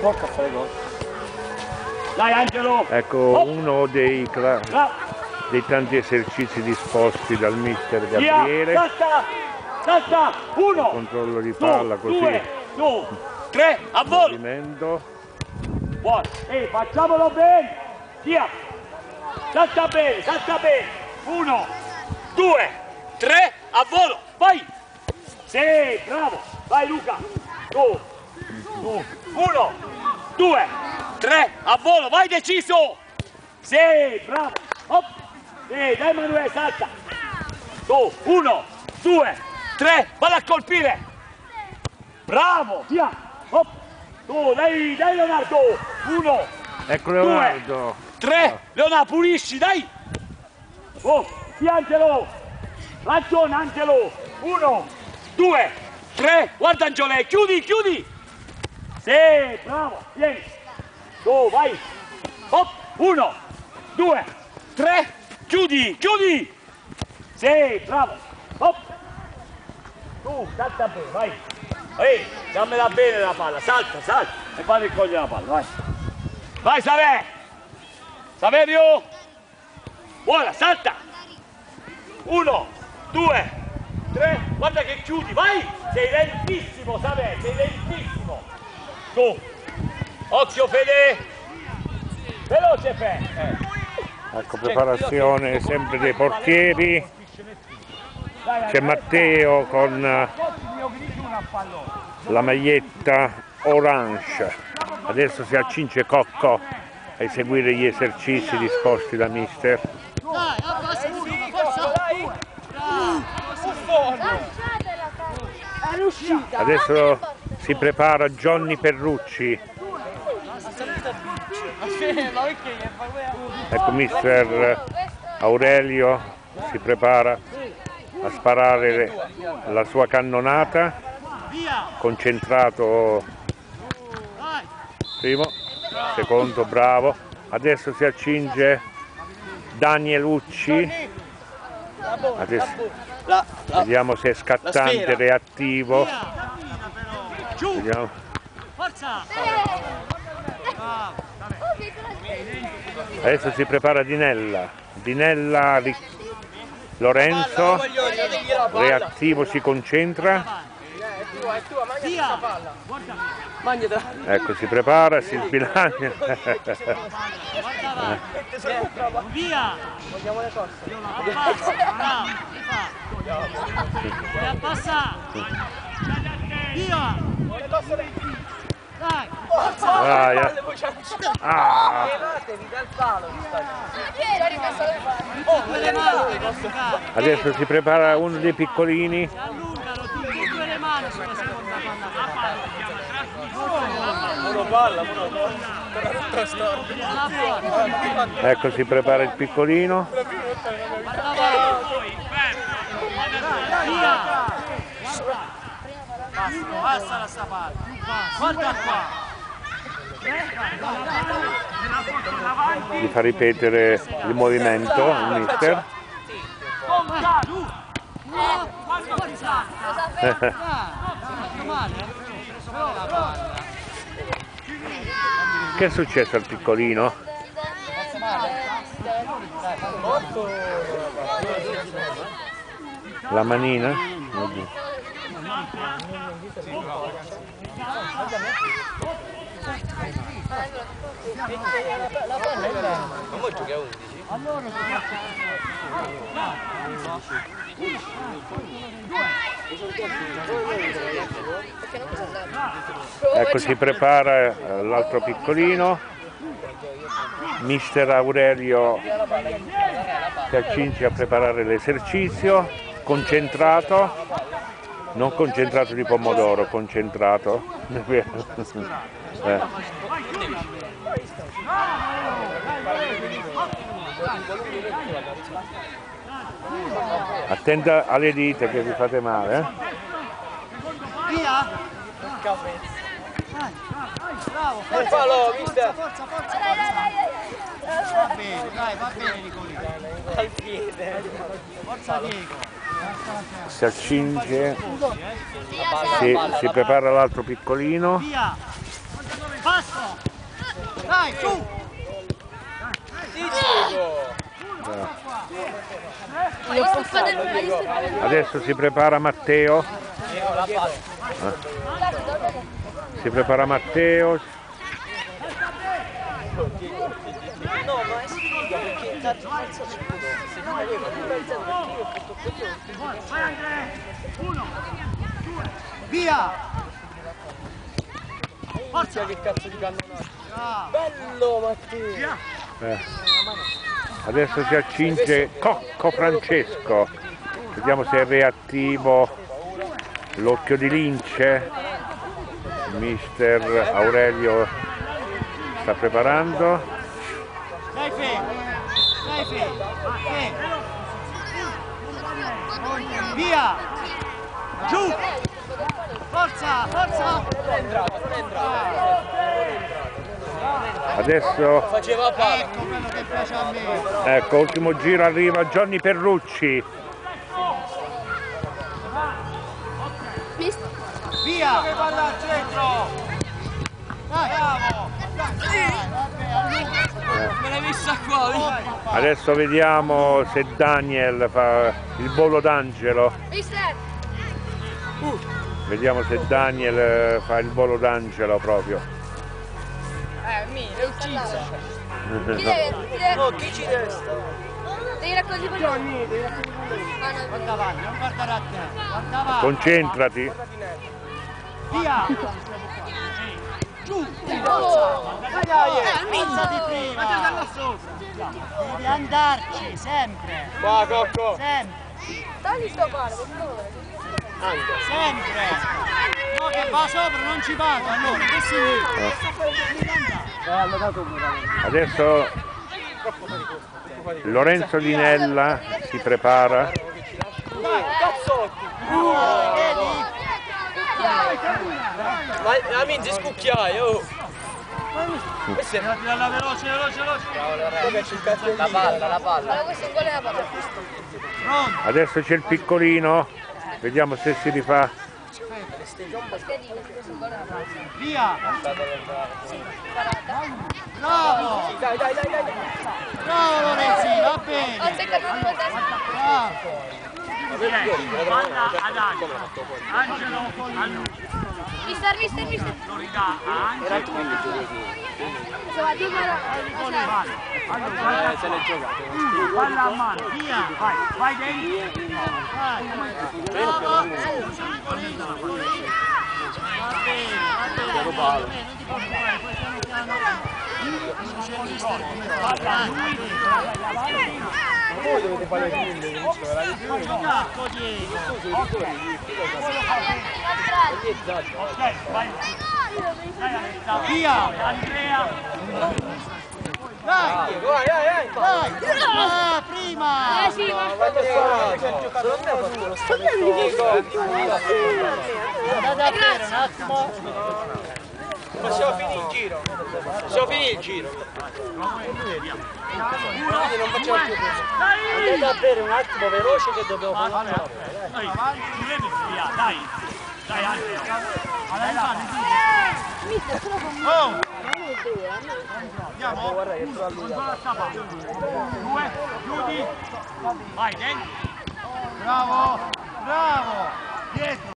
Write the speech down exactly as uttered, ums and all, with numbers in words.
Porca frego. Dai Angelo! Ecco, oh. uno dei, dei tanti esercizi disposti dal mister Gabriele. Salta! Salta! Uno! Il controllo di palla, così. Due, due, tre, a volo! Movimento. Buono! Ehi, facciamolo bene! Via! Salta bene, salta bene! Uno, due, tre, a volo! Vai! Sì, bravo! Vai Luca! Tu! Tu! Uno, due, tre, a volo! Vai deciso! Sì, bravo! Hop! Sì, dai Emanuele, salta! Tu! Uno, due, tre, vado a colpire! Bravo! Via! Hop! Tu, dai, dai Leonardo! Uno! Ecco Leonardo! Due, tre! Leonardo, pulisci, dai! Oh! Via Angelo! Ragione Angelo! Uno! Due! Tre! Guarda Angelo, chiudi, chiudi! Sì, bravo! Vieni! Tu, vai! Hop! Uno! Due! Tre! Chiudi, chiudi! Sì, bravo! Hop! Tu, salta bene, vai! Ehi, dammela bene la palla, salta, salta! E fai ricogliere la palla, vai! Vai Saverio! Saverio! Buona, salta! Uno, due, tre, guarda che chiudi, vai! Sei lentissimo, Saverio, sei lentissimo! Tu! Occhio Fede! Veloce Fede! Eh. Ecco, preparazione sempre dei portieri. C'è Matteo con la maglietta orange. Adesso si accinge Cocco a eseguire gli esercizi disposti da mister. Adesso si prepara Johnny Perrucci. Ecco mister Aurelio si prepara a sparare la sua cannonata, concentrato, primo, secondo, bravo. Adesso si accinge Danielucci. Adesso vediamo se è scattante, reattivo. Vediamo. Adesso si prepara Dinella. Dinella, Lorenzo, reattivo, si concentra. Ecco, si prepara, si sbilagna. Via! Vogliamo le corse? Passa! Via! Dai! Vai! Ah! Adesso si prepara uno dei piccolini. Ecco, si prepara il piccolino. Passa la sapata, guarda qua. Gli fa ripetere il movimento il mister. Che è successo al piccolino? La manina? Ecco, si prepara l'altro piccolino. Mister Aurelio si accinge a preparare l'esercizio, concentrato, non concentrato di pomodoro, concentrato. eh. Attenta alle dita che vi fate male, eh? Via! Bravo, forza, fallo, mister! Forza, forza, dai, dai, dai! Va bene, dai, va bene Nicolino! Al piede! Forza Diego! Si accinge, si, si prepara l'altro piccolino. Via! Passo! Dai, su! Adesso si prepara Matteo. Eh. Si prepara Matteo. No, ma è sfiga perché intanto senza scudo. Se non aveva più mezzo perché io ho fatto quello. Via! Forza che cazzo di cannonata. Bello Matteo. Eh. Adesso si accinge Cocco Francesco. Vediamo se è reattivo l'occhio di lince. Mister Aurelio sta preparando. Dai fermo! Dai fermo! Fermo! Via! Giù! Forza! Forza! Adesso, Faceva palla. Ecco quello che piace a me! ecco, ultimo giro arriva Johnny Perrucci. Via! Che palla al centro! Dai! Bravo! Me l'hai messa qua. Adesso vediamo se Daniel fa il volo d'angelo. Vediamo se Daniel fa il volo d'angelo proprio. Eh, mi, è uccisa. No. Oh, chi ci deve stare? Devi raccogliere i palloni. Guarda avanti, non guardare a te! Guarda avanti! Concentrati. Via! Giù! Forza! Dai, dai! Alzati prima! Devi andarci, sempre! Qua, Cocco. Sempre! Dagli sto palo, per favore. Sempre! No, che va sopra, non ci vado, allora, che significa? Adesso Lorenzo Linella si prepara. Dai, cazzotti. Vedi? Ma la minzi scucchiai, oh. Questo è Tirala veloce, veloce, veloce! dove c'è il cazzo? La palla, la palla. Allora questo è un gol e la palla. Pronto! Adesso c'è il piccolino. Vediamo se si rifà. Via! Bravo! Dai, dai, dai, dai. Bravo Lorenzi, va bene! Azzeccati una testa. Bravo! Palla ad Angelo. Angelo a lui. Mister, mister, mister. Lo ridà a Angelo. Insomma, dimmelo. Allora, se l'è giocato. Palla a mano. Via. Vai, vai dentro. Vai! Bravo! Va bene, va bene, non ti preoccupare, poi piano piano c'è il mister come Voi dovete fare il film, Ecco Diego! Ok, vai. Via! Andrea. Dai! Vai, vai, vai. Dai! Ah, prima! Eh sì, ma... Andate a bere un attimo! Possiamo finire il giro. Possiamo finire il giro. Quindi non facciamo più questo. Andate a bere un attimo veloce che dobbiamo fare una Dai, chiudete via, dai. Dai, Angelo. Mister, solo con me. Oh! Andiamo? Due, chiudi. Vai, dentro. Bravo! Bravo! Dietro!